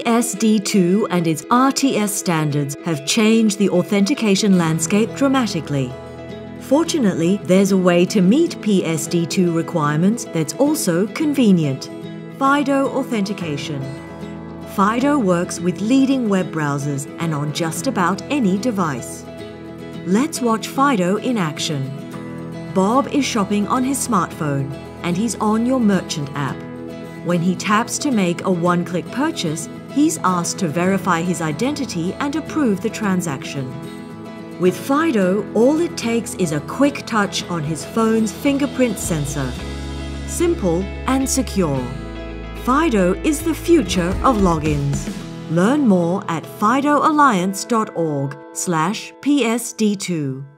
PSD2 and its RTS standards have changed the authentication landscape dramatically. Fortunately, there's a way to meet PSD2 requirements that's also convenient. FIDO authentication. FIDO works with leading web browsers and on just about any device. Let's watch FIDO in action. Bob is shopping on his smartphone and he's on your merchant app. When he taps to make a one-click purchase, he's asked to verify his identity and approve the transaction. With FIDO, all it takes is a quick touch on his phone's fingerprint sensor. Simple and secure. FIDO is the future of logins. Learn more at fidoalliance.org/PSD2.